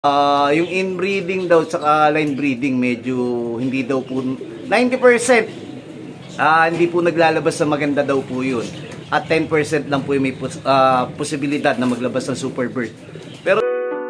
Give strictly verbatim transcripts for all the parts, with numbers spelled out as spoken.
Ah, yung inbreeding daw tsaka line breeding medyo hindi daw po ninety percent ah hindi po naglalabas na maganda daw po yun. At ten percent lang po yung may pos uh, posibilidad na maglabas ng super bird. Pero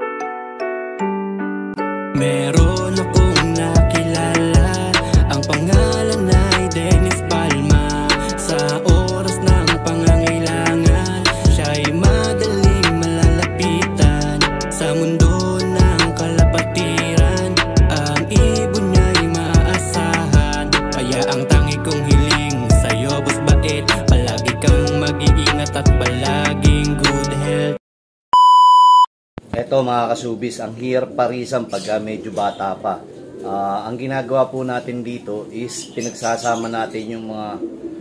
meron akong nakilala, ang pangalan ay Dennis Palma. Sa oras ng pangangailangan, siya'y madaling malalapitan. Sa mundo ng kalapatiran, ang ibon niya'y maaasahan. Kaya ang tangi kong hiling sa'yo, boss bait, palagi kang mag-iingat at palaging good health. eto mga kasubis, ang hirap parisan pag uh, medyo bata pa. Uh, ang ginagawa po natin dito is pinagsasama natin yung mga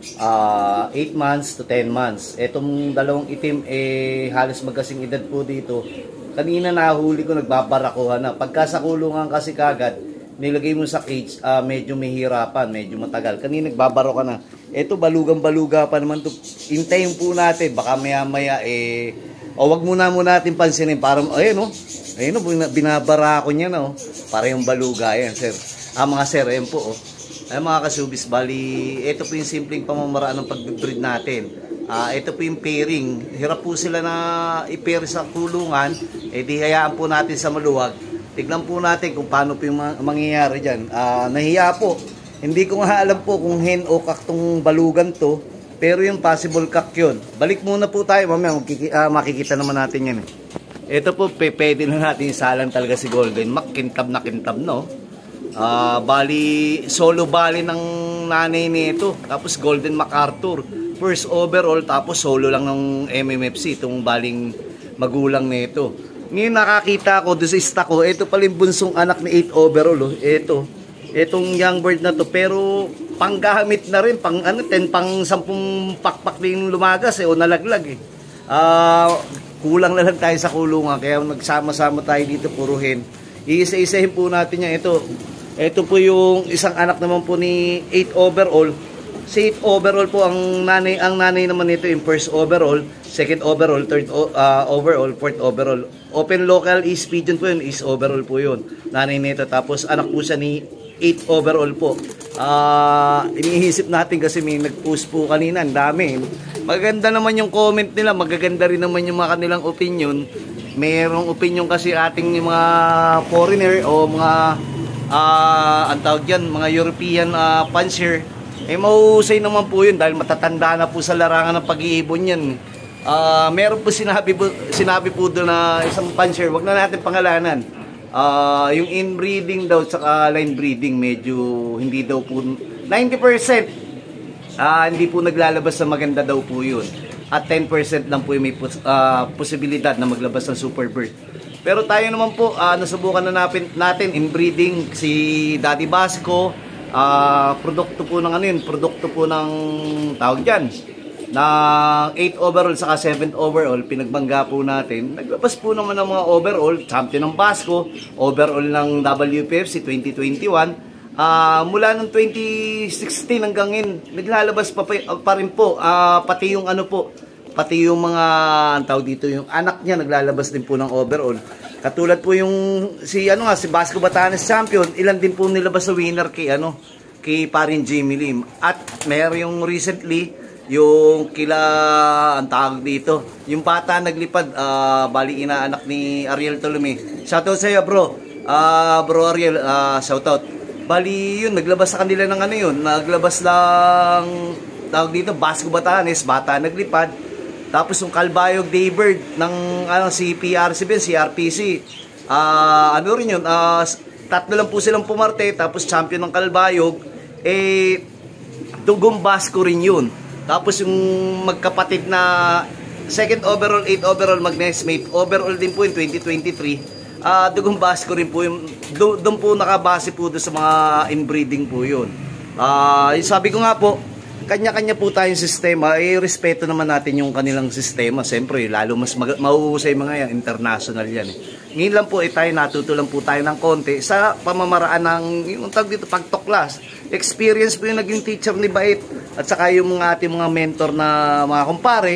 uh, eight months to ten months. Etong dalawang itim eh halos magkasing edad po dito. Kanina nahuli ko, nagbabarakuhan na. Pagka sa kulungan kasi kagad, nilagay mo sa cage, uh, medyo mahirapan, medyo matagal. Kanina nagbabaro ka na. Eto balugang-baluga pa naman to. Hintayin po natin, baka maya-maya eh o wag muna muna natin pansinin para ayun oh. Ayun oh, binabara ko niya na oh. Para yung baluga yan, sir. Ah mga sir, ayun po oh. Ay mga kasubis, bali ito po yung simpleng pamamaraan ng pag-breed natin. Ah ito po yung pairing. Hirap po sila na i-pair sa kulungan, eh di hayaan po natin sa maluwag. Tignan po natin kung paano po yung mangyayari diyan. Ah nahiya po. Hindi ko nga alam po kung hen o kak tong balugan to. Pero yung possible cock yun. Balik muna po tayo. Mamaya uh, makikita naman natin yan. Eh. Ito po, pwede na natin isalang talaga si Golden Mac. Kintab na kintab, no? Uh, bali, solo bali ng nanay nito. Tapos Golden MacArthur. First overall, tapos solo lang ng M M F C. Itong baling magulang nito. Ngayon nakakita ko doon sa stock ko. Ito pala yung bunsong anak ni eight overall. Oh. Ito. Itong young bird na to. Pero panggamit na rin, pang ano, ten, pang sampung pakpak din lumagas eh, o nalaglag eh. Uh, kulang na lang tayo sa kulungan, kaya nagsama-sama tayo dito puruhin. Iisa-isahin po natin yan. Ito, ito po yung isang anak naman po ni eight overall. Si eight overall po ang nanay, ang nanay naman nito yung first overall, second overall, third uh, overall, fourth overall. Open local is pigeon po yun, is overall po yun. Nanay nito, tapos anak po siya ni eight overall po. Ah, uh, iniisip natin kasi may nag-post po kanina, ang dami. Maganda naman yung comment nila, magaganda rin naman yung mga kanilang opinion. Mayroong opinion kasi ating mga foreigner o mga uh, ang tawag yan, mga European uh, fancier. Eh mahusay naman po yun dahil matatanda na po sa larangan ng pag-iibon yan. Uh, meron po sinabi po, sinabi po doon na isang fancier, wag na natin pangalanan. Uh, yung inbreeding daw tsaka line breeding medyo hindi daw po ninety percent uh, hindi po naglalabas na maganda daw po yun. At ten percent lang po yung may pos uh, posibilidad na maglabas ng super bird. Pero tayo naman po, uh, nasubukan na natin, natin inbreeding si Daddy Basco. Uh, produkto po ng ano yun, produkto po ng tawag dyan na eight overall saka seventh overall, pinagbangga po natin. Naglabas po naman ng mga overall, champion ng Basco, overall ng W P F C twenty twenty-one. Uh, mula ng twenty sixteen hanggang ngayon, naglalabas pa, pa rin po, uh, pati yung ano po, pati yung mga, ang tawag dito, yung anak niya naglalabas din po ng overall. Katulad po yung, si ano nga, si Basco Batanes champion, ilan din po nilabas sa winner kay ano, kay parin Jimmy Lim. At meron yung recently, yung kila, ang tawag dito, yung bata naglipad, uh, bali inaanak ni Ariel Tolome. Shoutout sa iyo bro, uh, bro Ariel, uh, shoutout. Bali yun, naglabas sa kanila ng ano yun, naglabas lang, tawag dito, Basco Batanes, bata naglipad. Tapos yung Calbayog Daybird ng ano, si P R C B, si R P C, uh, ano rin yun, uh, tatlo lang po silang pumarte, tapos champion ng Calbayog, eh, dugong Basco rin yun. Tapos yung magkapatid na second overall, eight overall mag-nesmate, overall din po yung twenty twenty-three. Uh, dugong Basco rin po yung, doon po nakabase po doon sa mga inbreeding po yun. Uh, sabi ko nga po, kanya-kanya po tayong sistema, eh respeto naman natin yung kanilang sistema. Siyempre, lalo mas mahuhusay mga yan, international yan. Eh. Ngayon lang po, eh, tayo natuto lang po tayo ng konti sa pamamaraan ng, yung tawag dito, pagtuklas. Experience po yung naging teacher ni Bait at saka yung mga ating mga mentor na mga kumpare,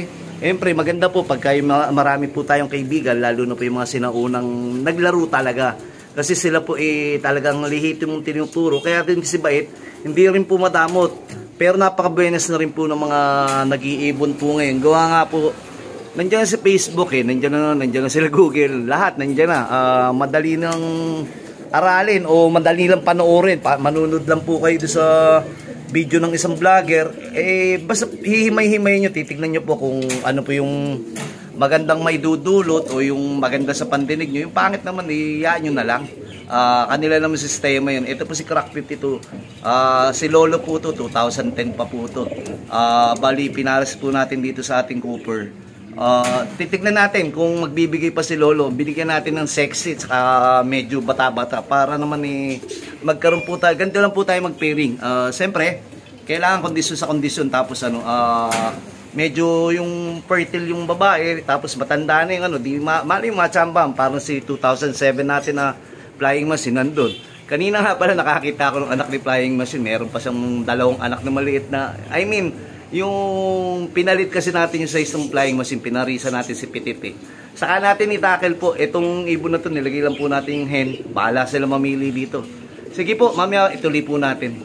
Siyempre, maganda po pagka yung ma- marami po tayong kaibigan, lalo na po yung mga sinaunang naglaro talaga. Kasi sila po eh talagang lehitimong tinuturo. Kaya din si Bait, hindi rin po madamot. Pero napaka-buenas na rin po ng mga nag-iibon po ngayon. Gawa nga po, nandiyan na si Facebook eh, nandiyan na, nandiyan na sila Google. Lahat nandiyan na. Uh, madali nang aralin o madali lang panoorin. Pa manunod lang po kayo sa video ng isang vlogger. Eh, basta hihimay-himay nyo, titignan nyo po kung ano po yung magandang may dudulot o yung maganda sa pandinig nyo. Yung pangit naman, iyaan nyo na lang. Uh, kanila naman sistema yun. Ito po si Crack fifty-two. Uh, si Lolo po to, two thousand ten pa po to. Uh, bali, pinaras po natin dito sa ating Cooper. Uh, titignan natin kung magbibigay pa si Lolo. Binigyan natin ng sexy at medyo bata-bata para naman eh, magkaroon po tayo. Ganito lang po tayo mag-pairing. Uh, Siyempre, kailangan kondisyon sa kondisyon. Tapos ano, uh, medyo yung fertile yung babae, tapos matanda na yung ano, di ma mali yung machambam, parang si two thousand seven natin na Flying Machine nandun. Kanina nga pala nakakita ako ng anak ni Flying Machine, meron pa siyang dalawang anak na maliit na, I mean, yung pinalit kasi natin yung size ng Flying Machine, pinarisa natin si Pititi. Saka natin i-tackle po, itong ibon na to, nilagay lang po natin yung hen, bahala sila mamili dito. Sige po, mamaya ituloy po natin.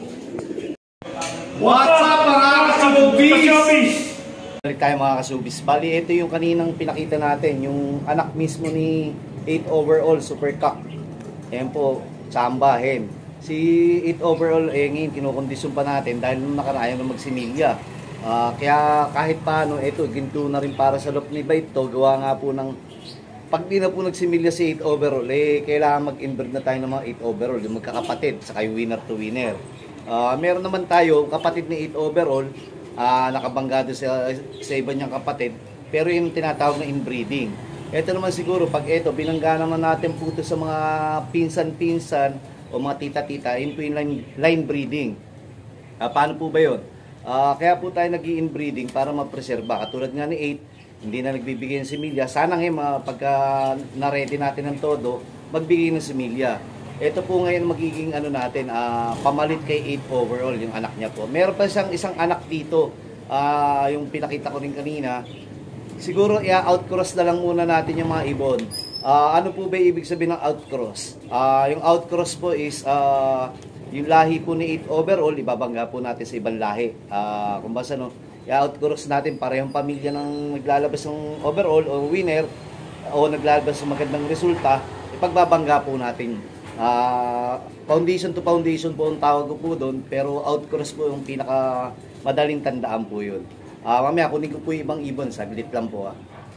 What's up mga kasubis? Balik tayo mga kasubis. Bali, ito yung kaninang pinakita natin, yung anak mismo ni eight overall super cock. Ayan po, chamba, hen. Si eight overall, eh ngayon, kinukondisyon pa natin dahil nung nakaraan na magsimilya. Uh, kaya kahit paano, ito, ginto na rin para sa loop ni Bait to. Gawa nga po ng, pag di na po nagsimilya si eight overall, eh kailangan mag-inbreed na tayo ng mga eight overall, yung magkakapatid, saka yung winner to winner. Uh, meron naman tayo, kapatid ni eight overall, uh, nakabanggado sa, sa iba niyang kapatid, pero yung tinatawag na inbreeding. Ito naman siguro, pag ito, binangga naman natin po ito sa mga pinsan-pinsan o mga tita-tita, yun po yung line, line breeding. Uh, paano po ba yun? Uh, kaya po tayo nag-i-inbreeding para ma-preserba. Katulad nga ni eight, hindi na nagbibigay ng similya. Sana ngayon, pagka na-ready natin ng todo, magbigay ng similya. Ito po ngayon magiging ano natin, uh, pamalit kay eight overall, yung anak niya po. Meron pa siyang isang anak dito, uh, yung pinakita ko rin kanina. Siguro i-outcross na lang muna natin yung mga ibon. Uh, ano po ba ibig sabihin ng outcross? Uh, yung outcross po is, uh, yung lahi po ni eight overall, ibabangga po natin sa ibang lahi. Uh, kung basta no, i-outcross natin parehong pamilya ng naglalabas ng overall o winner o naglalabas ng magandang resulta, ipagbabangga po natin. Uh, foundation to foundation po ang tawag ko po doon, pero outcross po yung pinaka madaling tandaan po yun. Uh, mamaya kunin ko po yung ibang ibon, saglit lang po ah.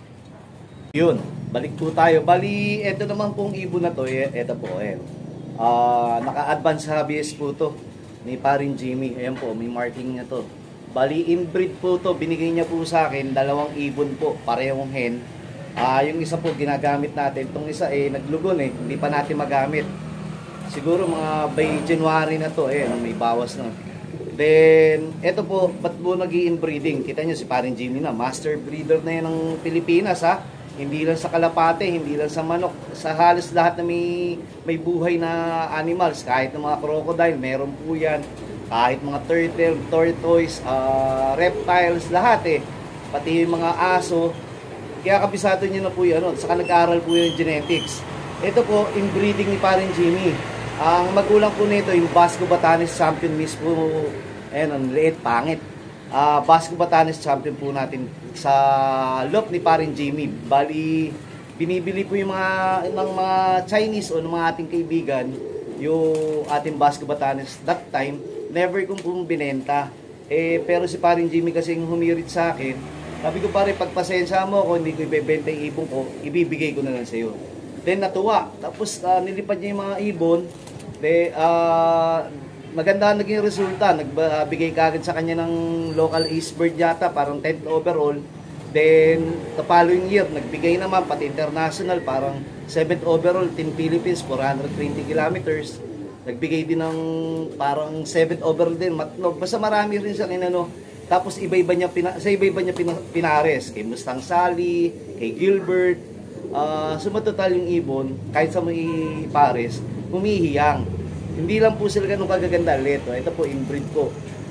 Yun, balik po tayo. Bali, eto naman pong ibon na to, eh, eto po eh. Uh, naka-advance hobbyist po to ni paring Jimmy. Ayan po, may marking niya to. Bali, inbreed po to, binigay niya po sa akin, dalawang ibon po, parehong hen. Uh, yung isa po ginagamit natin, itong isa eh naglugon eh, hindi pa natin magamit. Siguro mga by January na to eh, may bawas na. Then, eto po, ba't po nag-i-inbreeding? Kita nyo si paring Jimmy na, master breeder na yan ng Pilipinas ha. Hindi lang sa kalapate, hindi lang sa manok, sa halos lahat na may, may buhay na animals, kahit ng mga crocodile, meron po yan. Kahit mga turtle, tortoise, uh, reptiles, lahat eh. Pati yung mga aso. Kaya kabisado nyo na po yun, ano, saka nag-aaral po yung genetics. Ito po, inbreeding ni paring Jimmy. Ang magulang po nito, yung Basco Batanes champion mismo, ayun, ang liit, pangit. Uh, Basco Batanes champion po natin sa loop ni paring Jimmy. Bali, binibili po yung mga, ng mga Chinese o ng mga ating kaibigan, yung ating Basco Batanes. That time, never kong pong binenta. Eh, pero si paring Jimmy kasi humirit sa akin, sabi ko pare, pagpasensya mo ako, hindi ko ibebenta yung ibon ko, ibibigay ko na lang sa iyo. Then natuwa. Tapos uh, nilipad niya yung mga ibon. De, uh, maganda naging resulta. Nagbigay kagad sa kanya ng local ace bird yata, parang tenth overall. Then, the following year, nagbigay naman, pati international, parang seventh overall, Team Philippines, four hundred twenty kilometers. Nagbigay din ng parang seventh overall din. Matnog. Basta marami rin siya inano. Tapos iba-iba niya pina, sa iba-iba niya pina, pinares, kay Mustang Sally, kay Gilbert. Uh, sumatotal yung ibon, kahit sa may pares, humihiyang. Hindi lang po sila ganun kagaganda. Leto, ito po inbreed ko.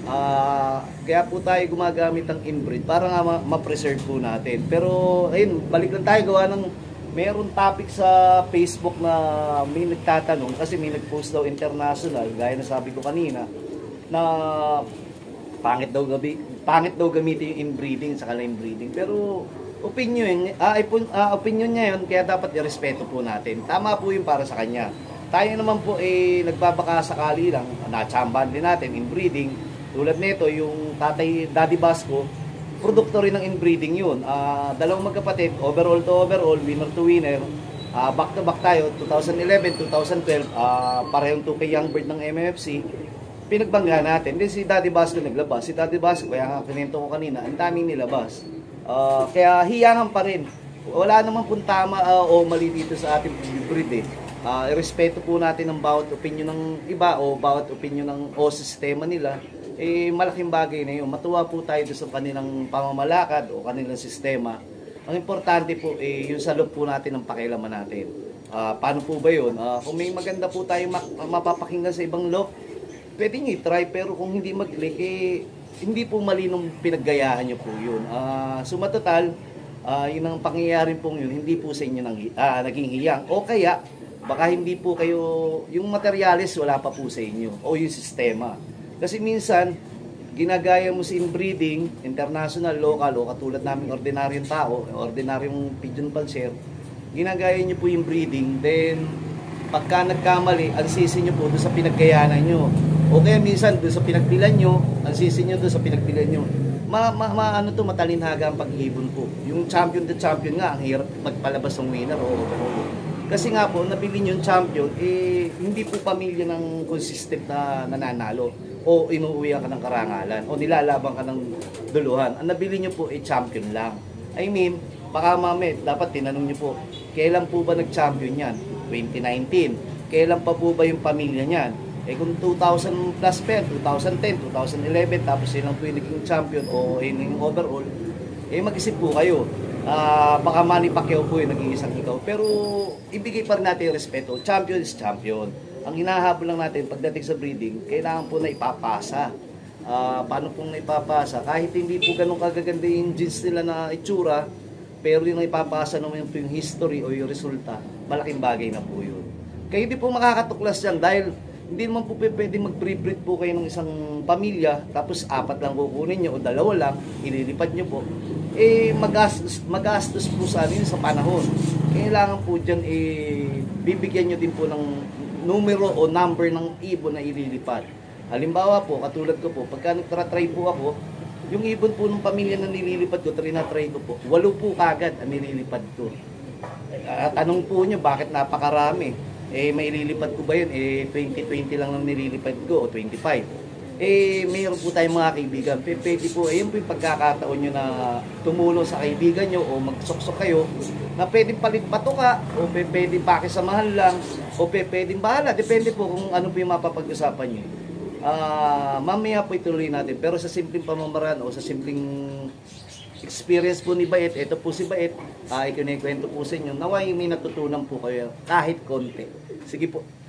Ah, kaya po tayo gumagamit ng inbreed para nga ma- ma-preserve po natin. Pero ayun, balik lang tayo gawa ng meron topic sa Facebook na may nagtatanong kasi may nag-post daw international, gaya na sabi ko kanina, na pangit daw gabi, pangit daw gamitin yung inbreeding sa kala inbreeding. Pero opinion, ah, ipon, ah, opinion niya yun, kaya dapat irespeto po natin. Tama po yun para sa kanya. Tayo naman po eh nagbabaka sakali lang, natsambahan din natin inbreeding. Tulad nito, yung tatay Daddy Basco, produkto rin ng inbreeding yun. Uh, dalawang magkapatid, overall to overall, winner to winner. Uh, back to back tayo, twenty eleven, twenty twelve, uh, parehong two kay Young Bird ng M M F C. Pinagbangga natin. Then si Daddy Basco naglabas. Si Daddy Basco, kaya nga kinento ko kanina, ang daming nilabas. Uh, kaya hiyangan pa rin. Wala naman pong tama uh, o mali dito sa ating breed eh. Uh, irespeto po natin ang bawat opinion ng iba o bawat opinion ng o sistema nila. Eh, malaking bagay na yun. Matuwa po tayo sa kanilang pamamalakad o kanilang sistema. Ang importante po, eh, yung sa loob po natin ng pakialaman natin. Uh, paano po ba yun? Uh, kung may maganda po tayo mapapakinggan sa ibang loob, pwede nyo i-try. Pero kung hindi mag-click, eh, hindi po mali nung pinaggayahan nyo po yun. Uh, so matotal, uh, yun ang pangyayari po yun, hindi po sa inyo nang, uh, naging hiyang. O kaya, baka hindi po kayo, yung materialis wala pa po sa inyo. O yung sistema. Kasi minsan, ginagaya mo si inbreeding, international, local, o katulad namin ordinaryong tao, ordinaryong pigeon panser, ginagaya nyo po yung breeding, then pagka nagkamali, ang sisi nyo po doon sa pinaggayanan nyo. O kaya minsan, doon sa pinagpilan nyo, ang sisi nyo doon sa pinagpilan nyo. Ma, ma, ma ano to, matalinhaga ang pag-ibon po. Yung champion to champion nga, ang hirap magpalabas ng winner o overall. Kasi nga po, nabili yung champion, eh, hindi po pamilya ng consistent na nananalo o inuuwi ka ng karangalan o nilalaban ka ng duluhan. Ang nabili nyo po ay champion lang. I mean, baka mami, dapat tinanong nyo po, kailan po ba nag-champion yan? twenty nineteen. Kailan pa po ba yung pamilya niyan? Eh kung two thousand plus pa, twenty ten, twenty eleven, tapos silang po yung naging champion o yung overall, eh mag-isip po kayo. Uh, baka Manny Pacquiao po yung naging isang ikaw. Pero ibigay pa rin natin yung respeto. Champion is champion. Ang hinahabol lang natin pagdating sa breeding, kailangan po na ipapasa. Uh, paano pong naipapasa? Kahit hindi po ganun kagaganda yung genes nila na itsura, pero yung naipapasa naman po yung history o yung resulta, malaking bagay na po yun. Kaya hindi po makakatuklas yan dahil hindi naman po pwede mag-pre-breed po kayo ng isang pamilya, tapos apat lang kukunin nyo o dalawa lang, ililipad nyo po. Eh, magastos, magastos po sa anin sa panahon. Kailangan po dyan, eh, bibigyan nyo din po ng numero o number ng ibon na ililipad. Halimbawa po, katulad ko po, pagka nagtra-try po ako, yung ibon po ng pamilya na nililipad ko, trinatry ko po, walo po kagad ang nililipad ko. At tanong po nyo, bakit napakarami? Eh, may ililipad ko ba yun? Eh, twenty twenty lang lang nililipad ko, o twenty-five. Eh, mayroon po tayong mga kaibigan. Pwede po, eh, yun po yung pagkakataon nyo na tumulong sa kaibigan nyo o magsuksok kayo na pwedeng palit pato ka o pwedeng pakisamahan lang o pwedeng bahala. Depende po kung ano po yung mapapag-usapan nyo. Uh, mamaya po ituloy natin. Pero sa simpleng pamamaraan o sa simpleng experience po ni Bait, ito po si Bait, uh, ikinikwento po sa inyo, naway may natutunan po kayo kahit konti. Sige po.